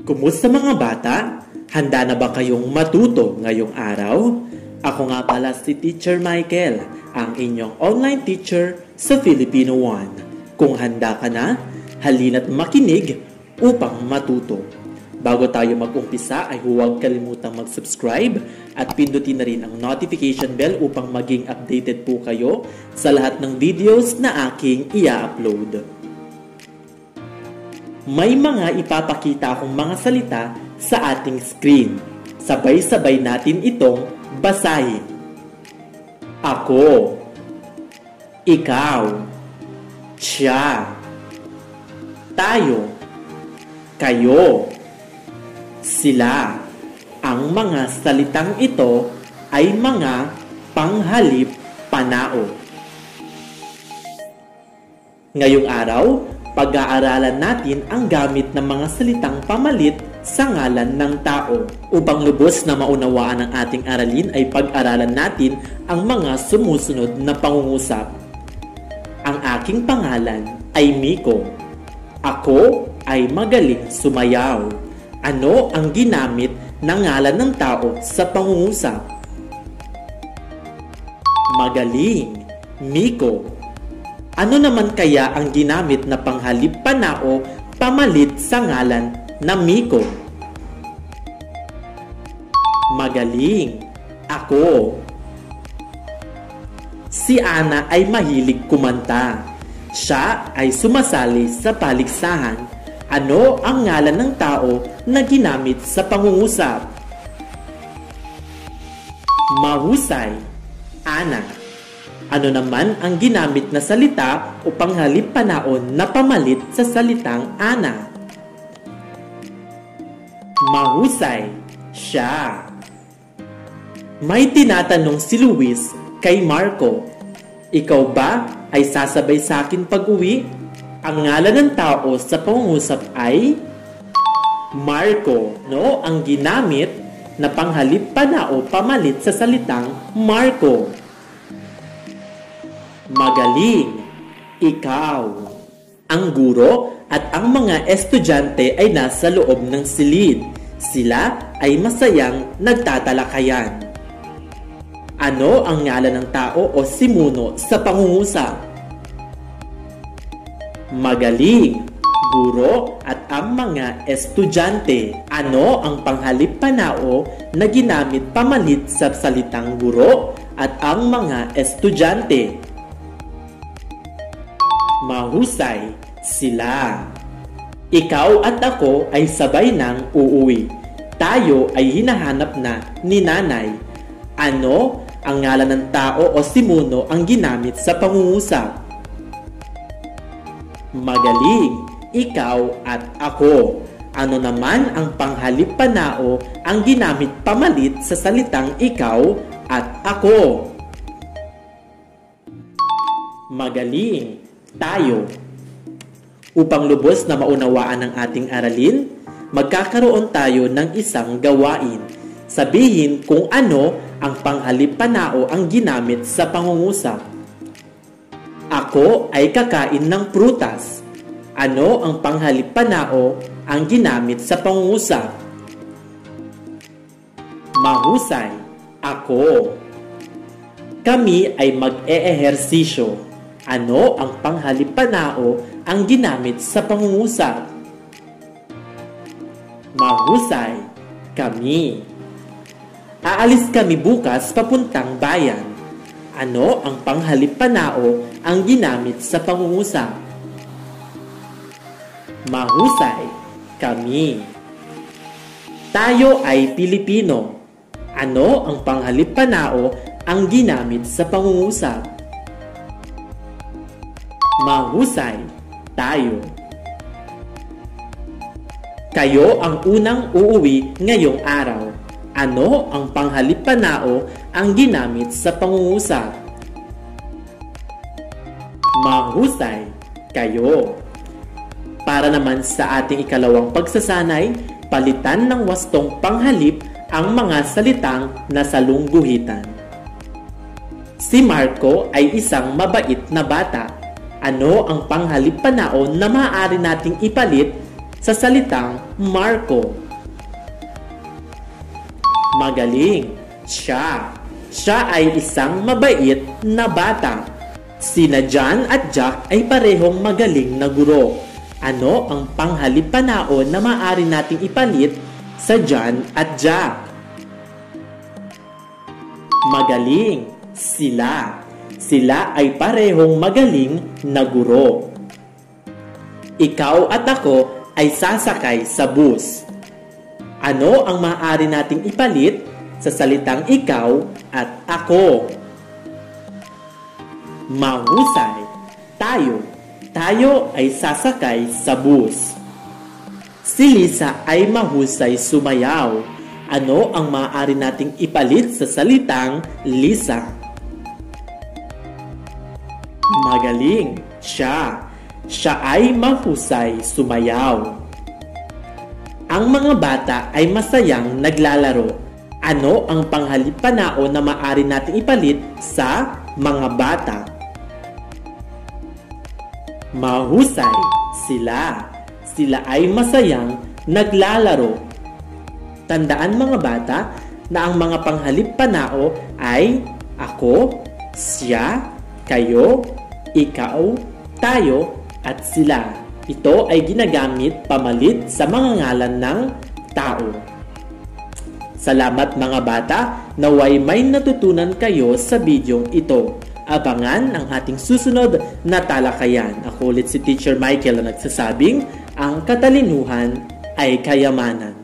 Kumusta mga bata? Handa na ba kayong matuto ngayong araw? Ako nga pala si Teacher Michael, ang inyong online teacher sa Filipino 1. Kung handa ka na, halina't makinig upang matuto. Bago tayo mag-umpisa ay huwag kalimutang mag-subscribe at pindutin na rin ang notification bell upang maging updated po kayo sa lahat ng videos na aking i-upload. May mga ipapakita akong mga salita sa ating screen. Sabay-sabay natin itong basahin. Ako, ikaw, siya, tayo, kayo, sila. Ang mga salitang ito ay mga panghalip panao. Ngayong araw, pag-aaralan natin ang gamit ng mga salitang pamalit sa ngalan ng tao. Upang lubos na maunawaan ang ating aralin ay pag-aralan natin ang mga sumusunod na pangungusap. Ang aking pangalan ay Miko. Ako ay magaling sumayaw. Ano ang ginamit ng ngalan ng tao sa pangungusap? Magaling, Miko. Ano naman kaya ang ginamit na panghalip panao pamalit sa ngalan na Miko? Magaling, ako. Si Ana ay mahilig kumanta. Siya ay sumasali sa paligsahan. Ano ang ngalan ng tao na ginamit sa pangungusap? Mahusay, Ana. Ano naman ang ginamit na salita o panghalip panaon na pamalit sa salitang Ana? Mahusay, siya. May tinatanong si Luis kay Marco, ikaw ba ay sasabay sa akin pag-uwi? Ang ngalan ng tao sa pangungusap ay Marco. No, ang ginamit na panghalip panao pamalit sa salitang Marco. Magaling, ikaw. Ang guro at ang mga estudyante ay nasa loob ng silid. Sila ay masayang nagtatalakayan. Ano ang ngalan ng tao o simuno sa pangungusap? Magaling, guro at ang mga estudyante. Ano ang panghalip panao na ginamit pamalit sa salitang guro at ang mga estudyante? Mahusay, sila. Ikaw at ako ay sabay nang uuwi. Tayo ay hinahanap na ni nanay. Ano ang ngalan ng tao o simuno ang ginamit sa pangungusap? Magaling, ikaw at ako. Ano naman ang panghalip panao ang ginamit pamalit sa salitang ikaw at ako? Magaling, tayo. Upang lubos na maunawaan ang ating aralin, magkakaroon tayo ng isang gawain. Sabihin kung ano ang panghalip panao ang ginamit sa pangungusap. Ako ay kakain ng prutas. Ano ang panghalip panao ang ginamit sa pangungusap? Mahusay, ako. Kami ay mag-eehersisyo. Ano ang panghalip panao ang ginamit sa pangungusap? Mahusay, kami. Aalis kami bukas papuntang bayan. Ano ang panghalip panao ang ginamit sa pangungusap? Mahusay, kami. Tayo ay Pilipino. Ano ang panghalip panao ang ginamit sa pangungusap? Mahusay, tayo. Kayo ang unang uuwi ngayong araw. Ano ang panghalip panao ang ginamit sa pangungusap? Mahusay, kayo. Para naman sa ating ikalawang pagsasanay, palitan ng wastong panghalip ang mga salitang nasalungguhitan. Si Marco ay isang mabait na bata. Ano ang panghalip panao na maaari nating ipalit sa salitang Marco. Magaling. Siya. Siya ay isang mabait na bata. Sina John at Jack ay parehong magaling na guro. Ano ang panghalipanao na maaari nating ipalit sa John at Jack? Magaling. Sila. Sila ay parehong magaling na guro. Ikaw at ako ay sasakay sa bus. Ano ang maaari nating ipalit sa salitang ikaw at ako? Mahusay. Tayo. Tayo ay sasakay sa bus. Si Lisa ay mahusay sumayaw. Ano ang maaari nating ipalit sa salitang Lisa? Magaling. Siya. Siya ay mahusay sumayaw. Ang mga bata ay masayang naglalaro. Ano ang panghalipanao na maaari nating ipalit sa mga bata? Mahusay. Sila. Sila ay masayang naglalaro. Tandaan mga bata na ang mga panghalipanao ay ako, siya, kayo, ikaw, tayo, at sila. Ito ay ginagamit pamalit sa mga ngalan ng tao. Salamat mga bata, naway may natutunan kayo sa bidyong ito. Abangan ang ating susunod na talakayan. Ako ulit si Teacher Michael na nagsasabing, ang katalinuhan ay kayamanan.